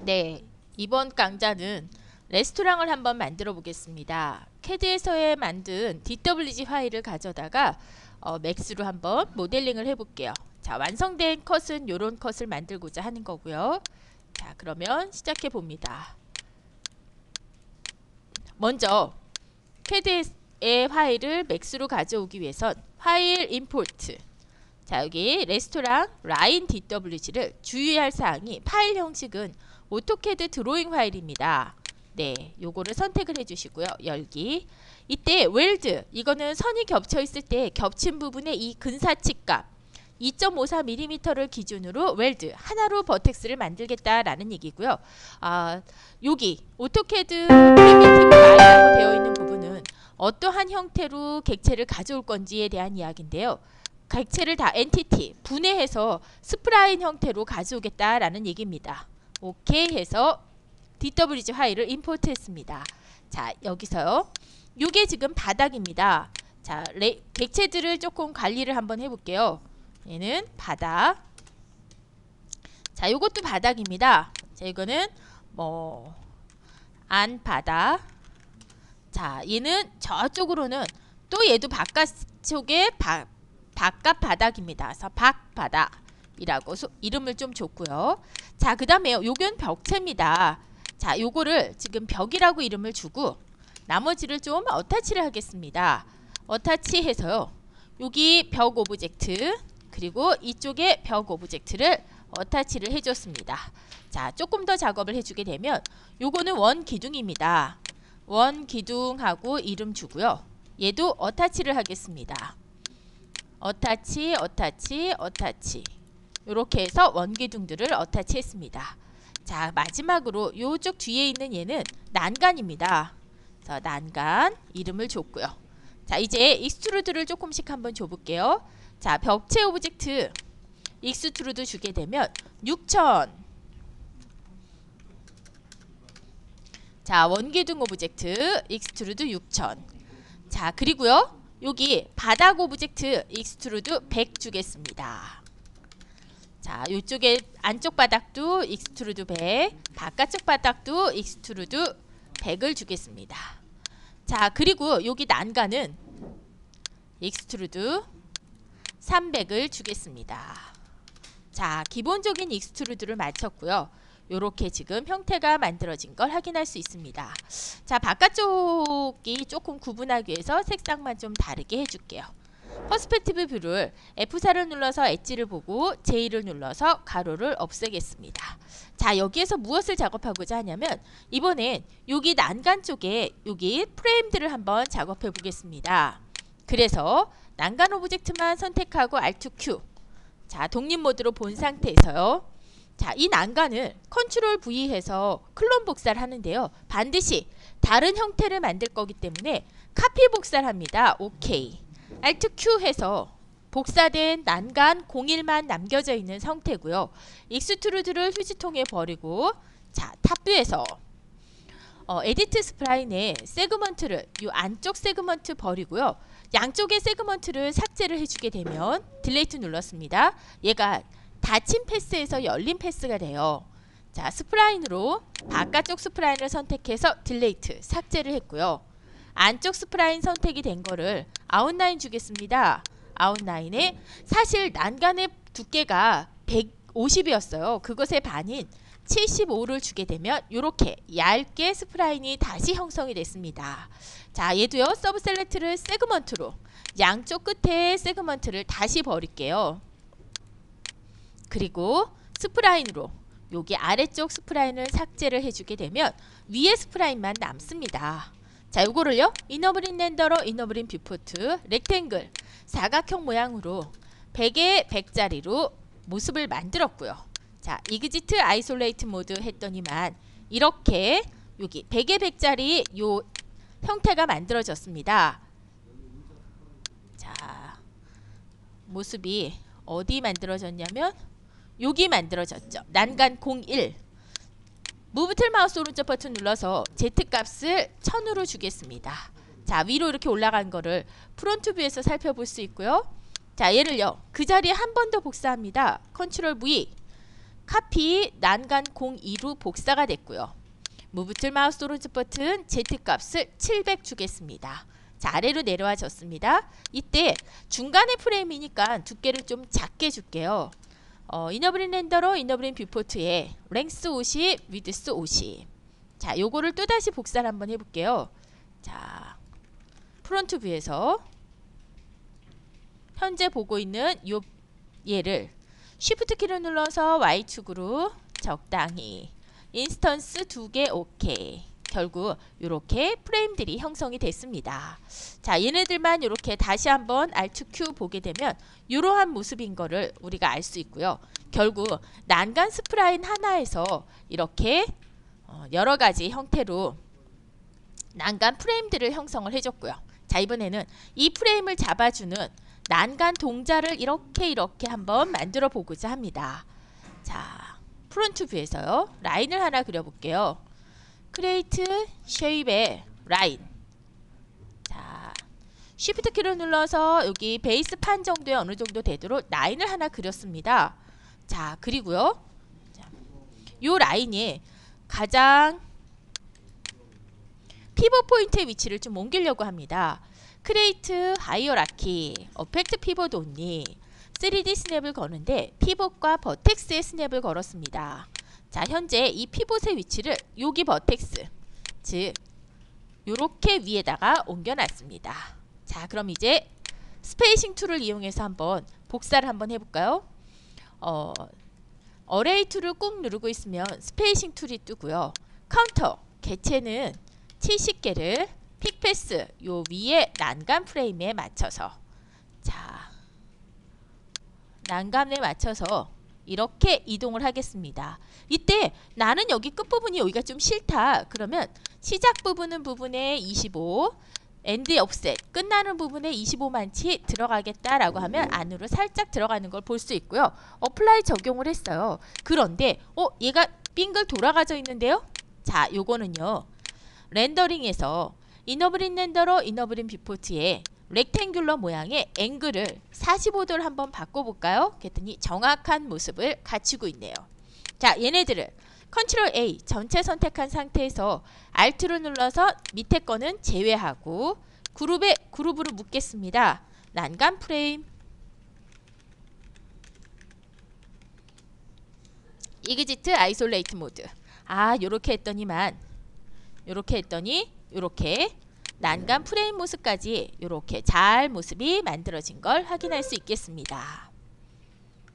네, 이번 강좌는 레스토랑을 한번 만들어 보겠습니다. 캐드에서 만든 DWG 파일을 가져다가 맥스로 한번 모델링을 해볼게요. 자, 완성된 컷은 이런 컷을 만들고자 하는 거고요. 자, 그러면 시작해 봅니다. 먼저 캐드의 파일을 맥스로 가져오기 위해선 파일 임포트, 자, 여기 레스토랑 라인 DWG를 주의할 사항이 파일 형식은 오토캐드 드로잉 파일입니다. 네, 요거를 선택을 해주시고요. 열기. 이때 웰드, 이거는 선이 겹쳐 있을 때 겹친 부분의 이 근사치 값 2.54mm를 기준으로 웰드 하나로 버텍스를 만들겠다라는 얘기고요. 여기 오토캐드 프리미티브 라인이라고 되어 있는 부분은 어떠한 형태로 객체를 가져올 건지에 대한 이야기인데요. 객체를 다 엔티티 분해해서 스프라인 형태로 가져오겠다라는 얘기입니다. 오케이 해서 DWG 파일을 임포트 했습니다. 자, 여기서요. 요게 지금 바닥입니다. 자, 객체들을 조금 관리를 한번 해볼게요. 얘는 바닥. 자, 요것도 바닥입니다. 자, 이거는 안 바닥. 자, 얘는 저쪽으로는 또 얘도 바깥쪽에 바깥 바닥입니다. 그래서 박바닥이라고 이름을 좀 줬고요. 자, 그 다음에 요건 벽체입니다. 자, 요거를 지금 벽이라고 이름을 주고 나머지를 좀 어타치를 하겠습니다. 어타치 해서요. 여기 벽 오브젝트 그리고 이쪽에 벽 오브젝트를 어타치를 해줬습니다. 자, 조금 더 작업을 해주게 되면 요거는 원 기둥입니다. 원 기둥하고 이름 주고요. 얘도 어타치를 하겠습니다. 어타치, 어타치, 어타치. 이렇게 해서 원기둥들을 어타치 했습니다. 자, 마지막으로 요쪽 뒤에 있는 얘는 난간입니다. 그래서 난간 이름을 줬고요. 자, 이제 익스트루드를 조금씩 한번 줘볼게요. 자, 벽체 오브젝트 익스트루드 주게 되면 6000. 자, 원기둥 오브젝트 익스트루드 6000. 자, 그리고요. 여기 바닥 오브젝트 익스트루드 100 주겠습니다. 자, 이쪽에 안쪽 바닥도 익스트루드 100, 바깥쪽 바닥도 익스트루드 100을 주겠습니다. 자, 그리고 여기 난간은 익스트루드 300을 주겠습니다. 자, 기본적인 익스트루드를 마쳤고요. 요렇게 지금 형태가 만들어진 걸 확인할 수 있습니다. 자, 바깥쪽이 조금 구분하기 위해서 색상만 좀 다르게 해줄게요. 퍼스펙티브 뷰를 F4를 눌러서 엣지를 보고 J를 눌러서 가로를 없애겠습니다. 자, 여기에서 무엇을 작업하고자 하냐면 이번엔 여기 난간 쪽에 여기 프레임들을 한번 작업해 보겠습니다. 그래서 난간 오브젝트만 선택하고 Alt Q. 자, 독립 모드로 본 상태에서요. 자, 이 난간을 컨트롤 V 해서 클론 복사를 하는데요. 반드시 다른 형태를 만들 거기 때문에 카피 복사를 합니다. 오케이. Alt Q 해서 복사된 난간 01만 남겨져 있는 상태고요. 익스트루드를 휴지통에 버리고 자, 탑뷰에서 에디트 스프라인의 세그먼트를 이 안쪽 세그먼트 버리고요. 양쪽의 세그먼트를 삭제를 해주게 되면 딜레이트 눌렀습니다. 얘가 닫힌 패스에서 열린 패스가 돼요. 자, 스프라인으로 바깥쪽 스프라인을 선택해서 딜레이트 삭제를 했고요. 안쪽 스프라인 선택이 된 거를 아웃라인 주겠습니다. 아웃라인에 사실 난간의 두께가 150이었어요. 그것의 반인 75를 주게 되면 이렇게 얇게 스프라인이 다시 형성이 됐습니다. 자, 얘도요. 서브 셀렉트를 세그먼트로 양쪽 끝에 세그먼트를 다시 버릴게요. 그리고 스프라인으로 여기 아래쪽 스프라인을 삭제를 해주게 되면 위에 스프라인만 남습니다. 자, 요거를요. 이너브린 렌더러, 이너브린 뷰포트, 렉탱글, 사각형 모양으로 100에 100짜리로 모습을 만들었고요. 자, 이그지트 아이솔레이트 모드 했더니만 이렇게 여기 100에 100짜리 요 형태가 만들어졌습니다. 자, 모습이 어디 만들어졌냐면 여기 만들어졌죠. 난간 01. 무브 틀 마우스 오른쪽 버튼 눌러서 Z값을 1000으로 주겠습니다. 자, 위로 이렇게 올라간 거를 프론트 뷰에서 살펴볼 수 있고요. 자, 얘를요. 그 자리에 한 번 더 복사합니다. 컨트롤 V. 카피 난간 02로 복사가 됐고요. 무브 툴 마우스 오른쪽 버튼 Z 값을 700 주겠습니다. 자, 아래로 내려와 줬습니다. 이때 중간에 프레임이니까 두께를 좀 작게 줄게요. 이너브린 렌더러, 이너브린 뷰포트에 랭스 50, 위드스 50. 자, 요거를 또다시 복사를 한번 해볼게요. 자, 프론트 뷰에서 현재 보고 있는 요 얘를 쉬프트 키를 눌러서 Y축으로 적당히 인스턴스 2개 오케이. 결국 이렇게 프레임들이 형성이 됐습니다. 자, 얘네들만 이렇게 다시 한번 Alt Q 보게 되면 이러한 모습인 거를 우리가 알 수 있고요. 결국 난간 스프라인 하나에서 이렇게 여러 가지 형태로 난간 프레임들을 형성을 해줬고요. 자, 이번에는 이 프레임을 잡아주는 난간 동자를 이렇게 한번 만들어 보고자 합니다. 자, 프론트 뷰에서요. 라인을 하나 그려볼게요. 크리에이트 쉐입의 라인. 자, 쉬프트 키를 눌러서 여기 베이스 판 정도에 어느 정도 되도록 라인을 하나 그렸습니다. 자, 그리고요. 자, 요 라인이 가장 피벗 포인트의 위치를 좀 옮기려고 합니다. 크리에이트 하이어라키, 어펙트 피벗 온리, 3D 스냅을 거는데 피벗과 버텍스의 스냅을 걸었습니다. 자, 현재 이 피벗의 위치를 여기 버텍스, 즉 요렇게 위에다가 옮겨놨습니다. 자, 그럼 이제 스페이싱 툴을 이용해서 한번 복사를 한번 해볼까요? 어레이 툴을 꾹 누르고 있으면 스페이싱 툴이 뜨고요. 카운터, 개체는 70개를 픽패스 요 위에 난간 프레임에 맞춰서, 자, 난간에 맞춰서 이렇게 이동을 하겠습니다. 이때 나는 여기 끝부분이 여기가 좀 싫다. 그러면 시작 부분에 25, 엔드 옵셋 끝나는 부분에 25만치 들어가겠다라고 하면 안으로 살짝 들어가는 걸 볼 수 있고요. 어플라이 적용을 했어요. 그런데 얘가 빙글 돌아가져 있는데요. 자, 요거는요. 렌더링에서 이너브린 렌더러, 이너브린 뷰포트에 렉탱귤러 모양의 앵글을 45도를 한번 바꿔볼까요? 그랬더니 정확한 모습을 갖추고 있네요. 자, 얘네들을 컨트롤 A 전체 선택한 상태에서 Alt를 눌러서 밑에 거는 제외하고 그룹으로 묶겠습니다. 난간 프레임, 이그지트 아이솔레이트 모드. 아, 요렇게 했더니 요렇게 난간 프레임 모습까지 요렇게 잘 모습이 만들어진 걸 확인할 수 있겠습니다.